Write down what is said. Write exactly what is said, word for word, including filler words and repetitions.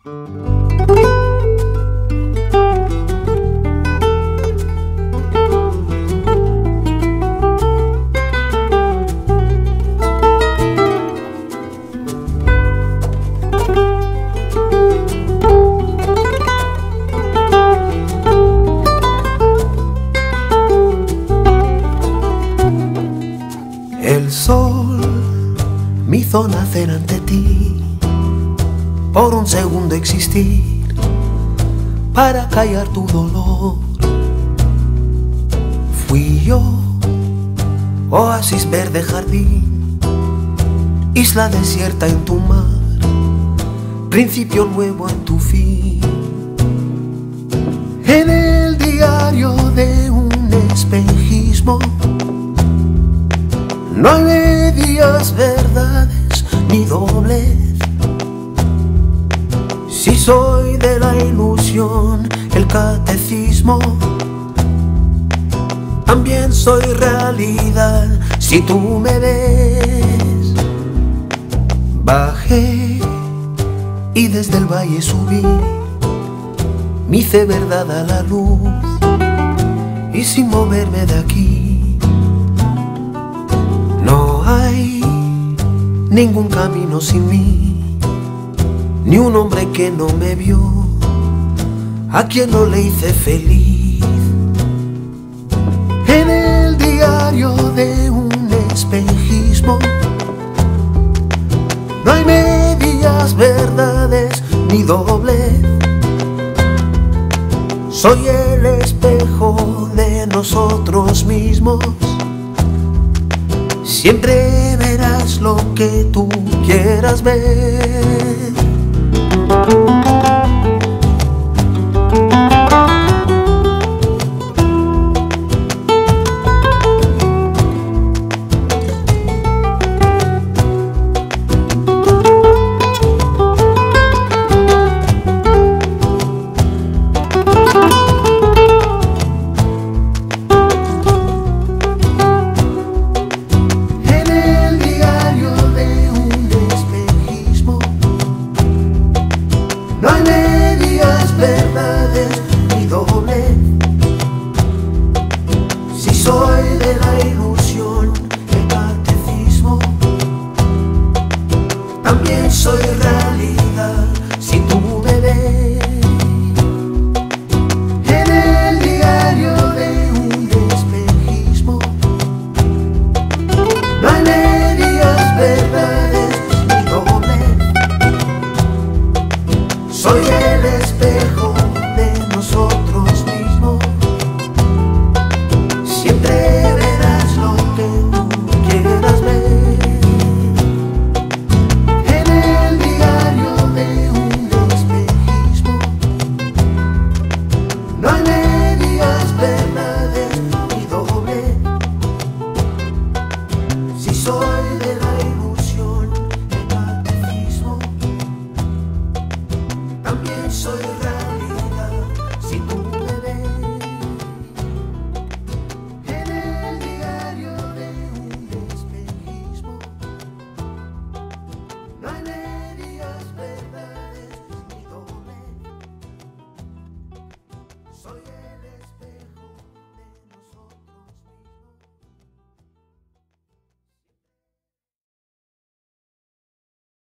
El sol me hizo nacer ante ti, por un segundo existir, para callar tu dolor. Fui yo, oasis verde jardín, isla desierta en tu mar, principio nuevo en tu fin. En el diario de un espejismo no hay medias verdades ni doblez. Si soy de la ilusión, el catecismo, también soy realidad si tú me ves. Bajé y desde el valle subí, me hice verdad a la luz y sin moverme de aquí. No hay ningún camino sin mí, ni un hombre que no me vio, a quien no le hice feliz. En el diario de un espejismo no hay medias verdades ni doblez. Soy el espejo de nosotros mismos. Siempre verás lo que tú quieras ver. No hay medias verdades ni doblez. Si soy de la ilusión, el catecismo, también soy realidad si tú me ves. En el diario de un espejismo no hay medias verdades ni doblez. Soy el espejo